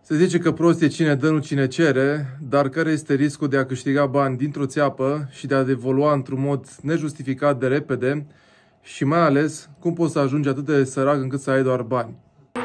Se zice că prost e cine dă, nu cine cere, dar care este riscul de a câștiga bani dintr-o țeapă și de a evolua într-un mod nejustificat de repede și mai ales cum poți să ajungi atât de sărac încât să ai doar bani?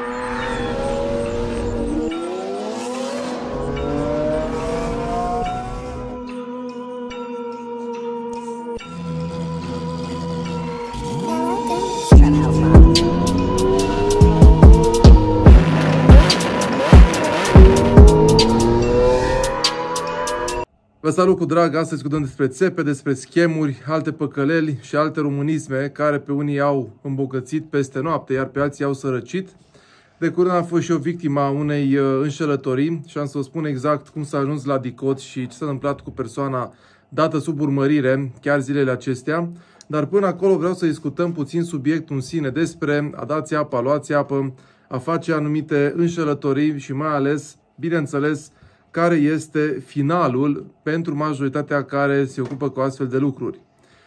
Vă salut cu drag, astăzi discutăm despre țepe, despre schemuri, alte păcăleli și alte românisme care pe unii au îmbogățit peste noapte, iar pe alții au sărăcit. De curând am fost și eu victima unei înșelătorii și am să vă spun exact cum s-a ajuns la DICOT și ce s-a întâmplat cu persoana dată sub urmărire chiar zilele acestea. Dar până acolo vreau să discutăm puțin subiectul în sine despre a da țeapă, a lua țeapă, a face anumite înșelătorii și mai ales, bineînțeles, care este finalul pentru majoritatea care se ocupă cu astfel de lucruri.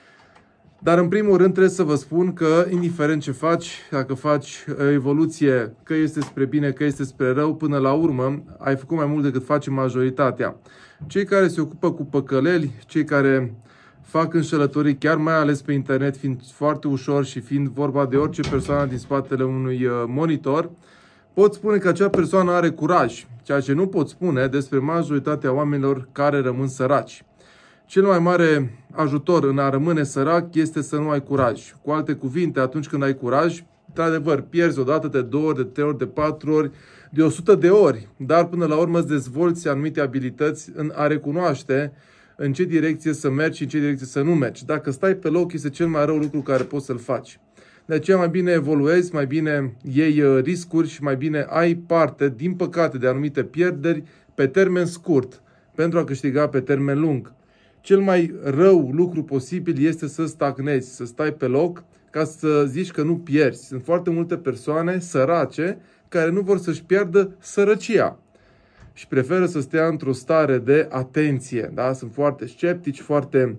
Dar în primul rând trebuie să vă spun că indiferent ce faci, dacă faci evoluție, că este spre bine, că este spre rău, până la urmă ai făcut mai mult decât face majoritatea. Cei care se ocupă cu păcăleli, cei care fac înșelătorii, chiar mai ales pe internet, fiind foarte ușor și fiind vorba de orice persoană din spatele unui monitor, pot spune că acea persoană are curaj, ceea ce nu pot spune despre majoritatea oamenilor care rămân săraci. Cel mai mare ajutor în a rămâne sărac este să nu ai curaj. Cu alte cuvinte, atunci când ai curaj, într-adevăr, pierzi odată, de 2 ori, de 3 ori, de 4 ori, de 100 de ori, dar până la urmă îți dezvolți anumite abilități în a recunoaște în ce direcție să mergi și în ce direcție să nu mergi. Dacă stai pe loc, este cel mai rău lucru care poți să-l faci. De aceea mai bine evoluezi, mai bine iei riscuri și mai bine ai parte, din păcate, de anumite pierderi pe termen scurt, pentru a câștiga pe termen lung. Cel mai rău lucru posibil este să stagnezi, să stai pe loc, ca să zici că nu pierzi. Sunt foarte multe persoane sărace care nu vor să-și piardă sărăcia și preferă să stea într-o stare de atenție. Da? Sunt foarte sceptici, foarte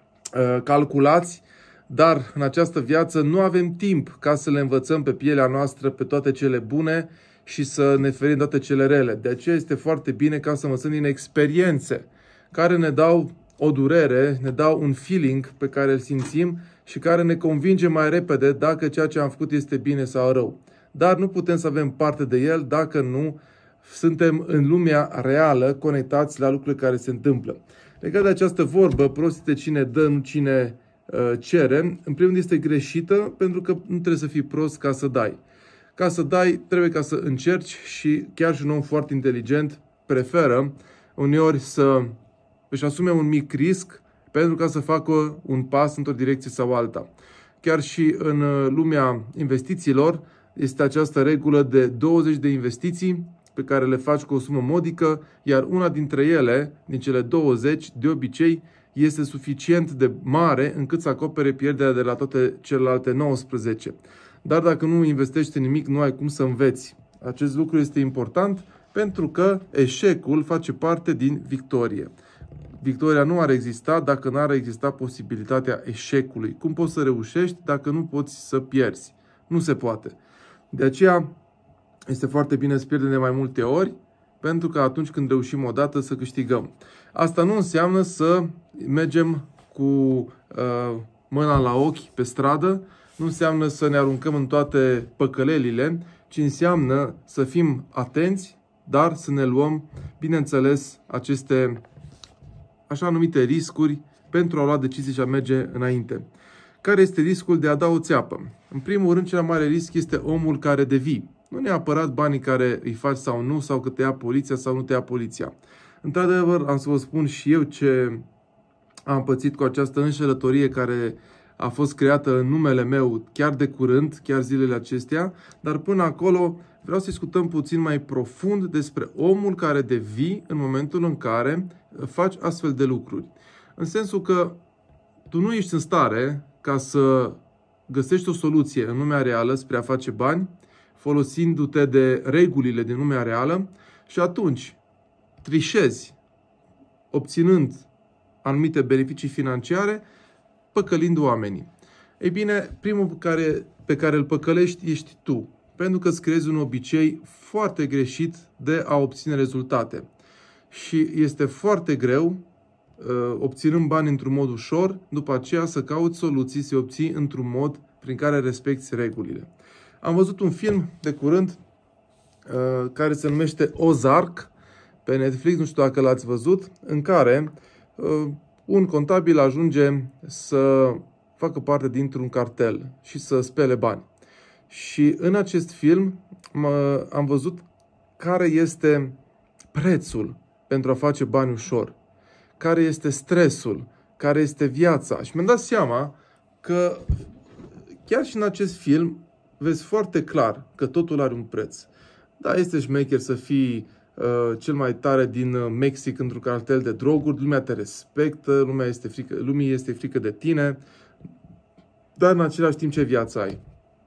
calculați. Dar în această viață nu avem timp ca să le învățăm pe pielea noastră pe toate cele bune și să ne ferim toate cele rele. De aceea este foarte bine ca să învățăm din experiențe care ne dau o durere, ne dau un feeling pe care îl simțim și care ne convinge mai repede dacă ceea ce am făcut este bine sau rău. Dar nu putem să avem parte de el dacă nu suntem în lumea reală conectați la lucrurile care se întâmplă. Legat de această vorbă, prost este cine dă, nu cine cere, în primul rând este greșită pentru că nu trebuie să fii prost ca să dai. Ca să dai, trebuie ca să încerci și chiar și un om foarte inteligent preferă uneori să își asume un mic risc pentru ca să facă un pas într-o direcție sau alta. Chiar și în lumea investițiilor este această regulă de 20 de investiții pe care le faci cu o sumă modică, iar una dintre ele, din cele 20, de obicei, este suficient de mare încât să acopere pierderea de la toate celelalte 19. Dar dacă nu investești în nimic, nu ai cum să înveți. Acest lucru este important pentru că eșecul face parte din victorie. Victoria nu ar exista dacă nu ar exista posibilitatea eșecului. Cum poți să reușești dacă nu poți să pierzi? Nu se poate. De aceea este foarte bine să pierdem de mai multe ori, pentru că atunci când reușim odată să câștigăm. Asta nu înseamnă să mergem cu mâna la ochi pe stradă, nu înseamnă să ne aruncăm în toate păcălelile, ci înseamnă să fim atenți, dar să ne luăm, bineînțeles, aceste așa numite riscuri pentru a lua decizii și a merge înainte. Care este riscul de a da o țeapă? În primul rând, cel mai mare risc este omul care devii. Nu neapărat banii care îi faci sau nu, sau că te ia poliția sau nu te ia poliția. Într-adevăr, am să vă spun și eu ce am pățit cu această înșelătorie care a fost creată în numele meu chiar de curând, chiar zilele acestea, dar până acolo vreau să discutăm puțin mai profund despre omul care devii în momentul în care faci astfel de lucruri. În sensul că tu nu ești în stare ca să găsești o soluție în lumea reală spre a face bani, folosindu-te de regulile din lumea reală și atunci trișezi, obținând anumite beneficii financiare, păcălind oamenii. Ei bine, primul pe care îl păcălești ești tu. pentru că îți creezi un obicei foarte greșit de a obține rezultate. Și este foarte greu, obținând bani într-un mod ușor, după aceea să cauți soluții, să obții într-un mod prin care respecti regulile. Am văzut un film de curând care se numește Ozark pe Netflix, nu știu dacă l-ați văzut, în care un contabil ajunge să facă parte dintr-un cartel și să spele bani. Și în acest film am văzut care este prețul pentru a face bani ușor, care este stresul, care este viața. Și mi-am dat seama că chiar și în acest film vezi foarte clar că totul are un preț. Da, este șmecher să fii cel mai tare din Mexic într-un cartel de droguri, lumea te respectă, lumii este frică de tine, dar în același timp ce viață ai?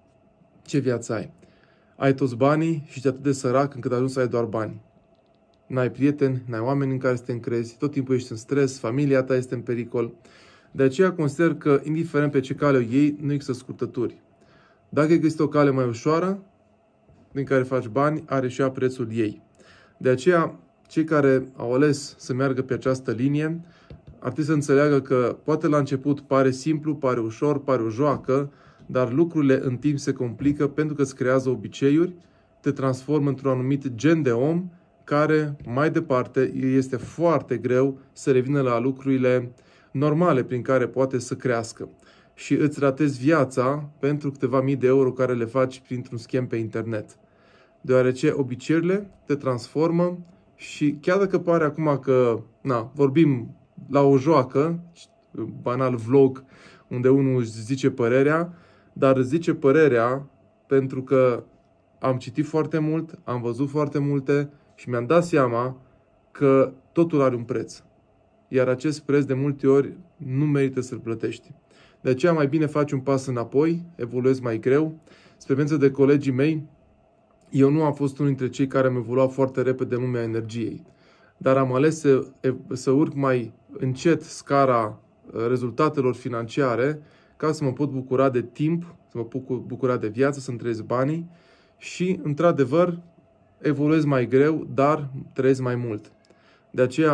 Ce viață ai? Ai toți banii și ești atât de sărac încât ajungi să ai doar bani. N-ai prieteni, n-ai oameni în care să te încrezi, tot timpul ești în stres, familia ta este în pericol. De aceea consider că, indiferent pe ce cale o iei, nu există scurtături. Dacă există o cale mai ușoară, din care faci bani, are și ea prețul ei. De aceea, cei care au ales să meargă pe această linie, ar trebui să înțeleagă că poate la început pare simplu, pare ușor, pare o joacă, dar lucrurile în timp se complică pentru că îți creează obiceiuri, te transformă într-un anumit gen de om care, mai departe, este foarte greu să revină la lucrurile normale prin care poate să crească. Și îți ratezi viața pentru câteva mii de euro care le faci printr-un schem pe internet. Deoarece obiceiurile te transformă și chiar dacă pare acum că vorbim la o joacă, banal vlog, unde unul își zice părerea, dar zice părerea pentru că am citit foarte mult, am văzut foarte multe și mi-am dat seama că totul are un preț. Iar acest preț de multe ori nu merită să-l plătești. De aceea mai bine faci un pas înapoi, evoluezi mai greu. Spre față de colegii mei, eu nu am fost unul dintre cei care am evoluat foarte repede în lumea energiei. Dar am ales să urc mai încet scara rezultatelor financiare ca să mă pot bucura de timp, să mă pot bucura de viață, să-mi trăiesc banii și, într-adevăr, evoluez mai greu, dar trăiesc mai mult. De aceea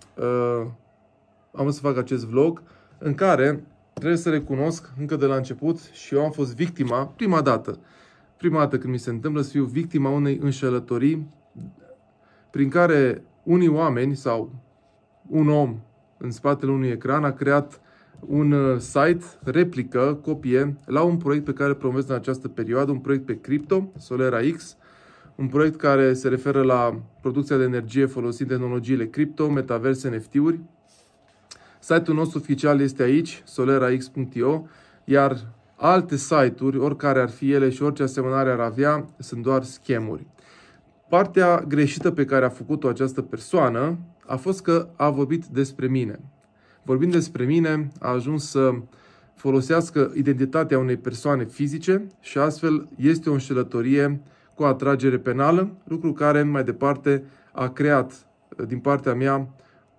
am să fac acest vlog în care trebuie să recunosc încă de la început și eu am fost victima, prima dată când mi se întâmplă să fiu victima unei înșelătorii prin care unii oameni sau un om în spatele unui ecran a creat un site, replică, copie, la un proiect pe care îl promovez în această perioadă, un proiect pe cripto, Solera X, un proiect care se referă la producția de energie folosind tehnologiile cripto, metaverse, NFT-uri. Site-ul nostru oficial este aici, solerax.io, iar alte site-uri, oricare ar fi ele și orice asemănare ar avea, sunt doar schemuri. Partea greșită pe care a făcut-o această persoană a fost că a vorbit despre mine. Vorbind despre mine, a ajuns să folosească identitatea unei persoane fizice și astfel este o înșelătorie cu atragere penală, lucru care mai departe a creat din partea mea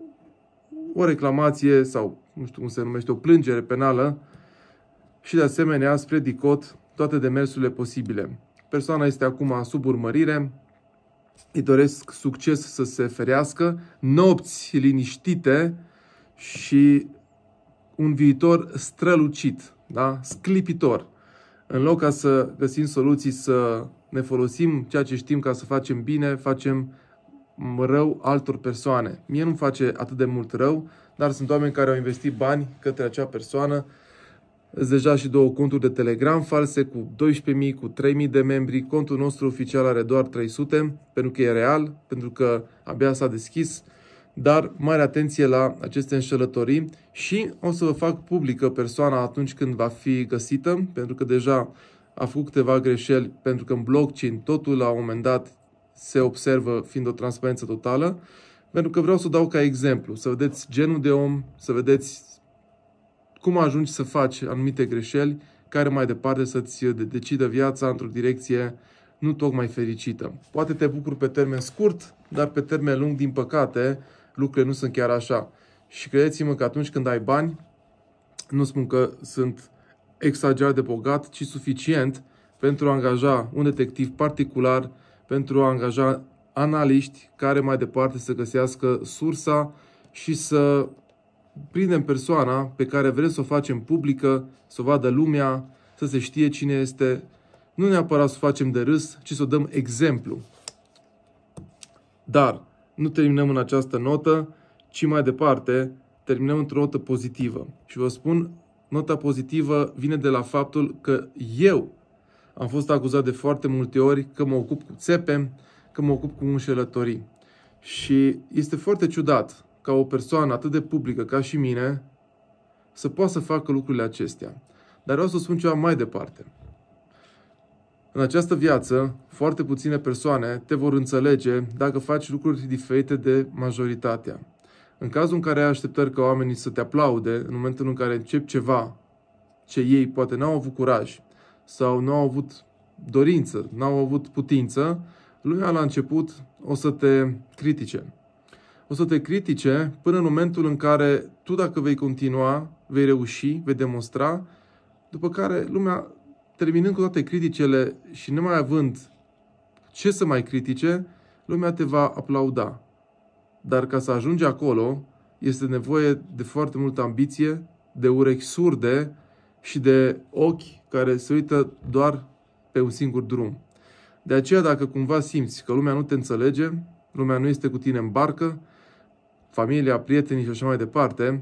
o reclamație sau nu știu cum se numește, o plângere penală și de asemenea spre DICOT toate demersurile posibile. Persoana este acum sub urmărire, îi doresc succes să se ferească, nopți liniștite și un viitor strălucit, da? Sclipitor. În loc ca să găsim soluții să ne folosim ceea ce știm ca să facem bine, facem rău altor persoane. Mie nu-mi face atât de mult rău, dar sunt oameni care au investit bani către acea persoană. Sunt deja și 2 conturi de Telegram false cu 12.000, cu 3.000 de membri. Contul nostru oficial are doar 300, pentru că e real, pentru că abia s-a deschis. Dar mare atenție la aceste înșelătorii și o să vă fac publică persoana atunci când va fi găsită, pentru că deja a făcut câteva greșeli, pentru că în blockchain totul la un moment dat se observă fiind o transparență totală, pentru că vreau să o dau ca exemplu, să vedeți genul de om, să vedeți cum ajungi să faci anumite greșeli care mai departe să-ți decidă viața într-o direcție nu tocmai fericită. Poate te bucuri pe termen scurt, dar pe termen lung, din păcate, lucrurile nu sunt chiar așa. Și credeți-mă că atunci când ai bani, nu spun că sunt exagerat de bogat, ci suficient pentru a angaja un detectiv particular, pentru a angaja analiști care mai departe să găsească sursa și să prindem persoana pe care vrem să o facem publică, să o vadă lumea, să se știe cine este. Nu neapărat să o facem de râs, ci să o dăm exemplu. Dar nu terminăm în această notă, ci mai departe terminăm într-o notă pozitivă. Și vă spun, nota pozitivă vine de la faptul că eu am fost acuzat de foarte multe ori că mă ocup cu țepe, că mă ocup cu înșelătorii. Și este foarte ciudat ca o persoană atât de publică ca și mine să poată să facă lucrurile acestea. Dar vreau să spun ceva mai departe. În această viață, foarte puține persoane te vor înțelege dacă faci lucruri diferite de majoritatea. În cazul în care ai așteptări ca oamenii să te aplaude, în momentul în care începi ceva ce ei poate n-au avut curaj sau nu au avut dorință, n-au avut putință, lumea la început o să te critique. O să te critique până în momentul în care tu, dacă vei continua, vei reuși, vei demonstra, după care lumea, terminând cu toate criticele și nemai având ce să mai critique, lumea te va aplauda. Dar ca să ajungi acolo, este nevoie de foarte multă ambiție, de urechi surde și de ochi care se uită doar pe un singur drum. De aceea, dacă cumva simți că lumea nu te înțelege, lumea nu este cu tine în barcă, familia, prietenii și așa mai departe,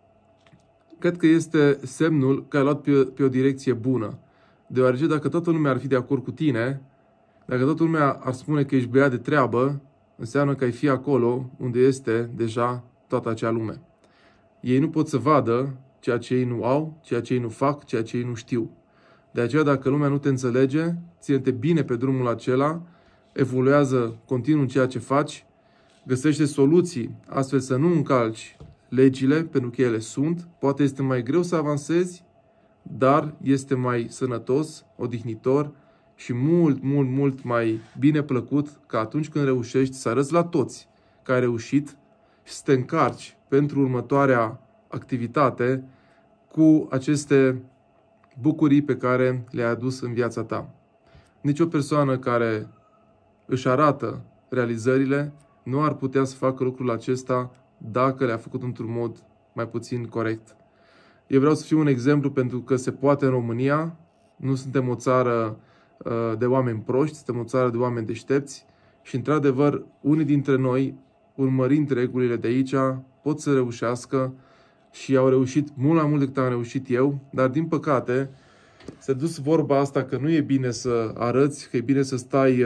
cred că este semnul că ai luat pe o direcție bună. Deoarece dacă toată lumea ar fi de acord cu tine, dacă toată lumea ar spune că ești băiat de treabă, înseamnă că ai fi acolo unde este deja toată acea lume. Ei nu pot să vadă ceea ce ei nu au, ceea ce ei nu fac, ceea ce ei nu știu. De aceea, dacă lumea nu te înțelege, ține-te bine pe drumul acela, evoluează continuu în ceea ce faci, găsește soluții astfel să nu încalci legile, pentru că ele sunt. Poate este mai greu să avansezi, dar este mai sănătos, odihnitor și mult mai bine plăcut ca atunci când reușești să arăți la toți că ai reușit și să te încarci pentru următoarea activitate cu aceste bucurii pe care le-ai adus în viața ta. Nici o persoană care își arată realizările nu ar putea să facă lucrul acesta dacă le-a făcut într-un mod mai puțin corect. Eu vreau să fiu un exemplu pentru că se poate în România. Nu suntem o țară de oameni proști, suntem o țară de oameni deștepți și, într-adevăr, unii dintre noi, urmărind regulile de aici, pot să reușească și au reușit mult mai mult decât am reușit eu, dar, din păcate, se dus vorba asta că nu e bine să arăți, că e bine să stai,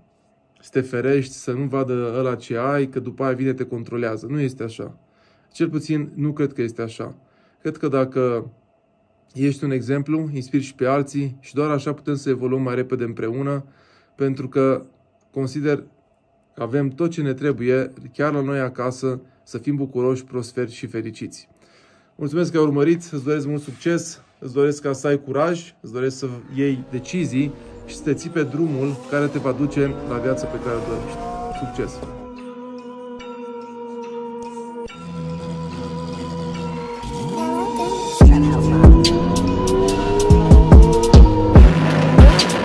să te ferești, să nu vadă ăla ce ai, că după aia vine te controlează. Nu este așa. Cel puțin nu cred că este așa. Cred că dacă ești un exemplu, inspiri și pe alții și doar așa putem să evoluăm mai repede împreună, pentru că consider că avem tot ce ne trebuie, chiar la noi acasă, să fim bucuroși, prosperi și fericiți. Mulțumesc că ai urmărit, îți doresc mult succes, îți doresc ca să ai curaj, îți doresc să iei decizii și să te ții pe drumul care te va duce la viața pe care o dorești. Succes!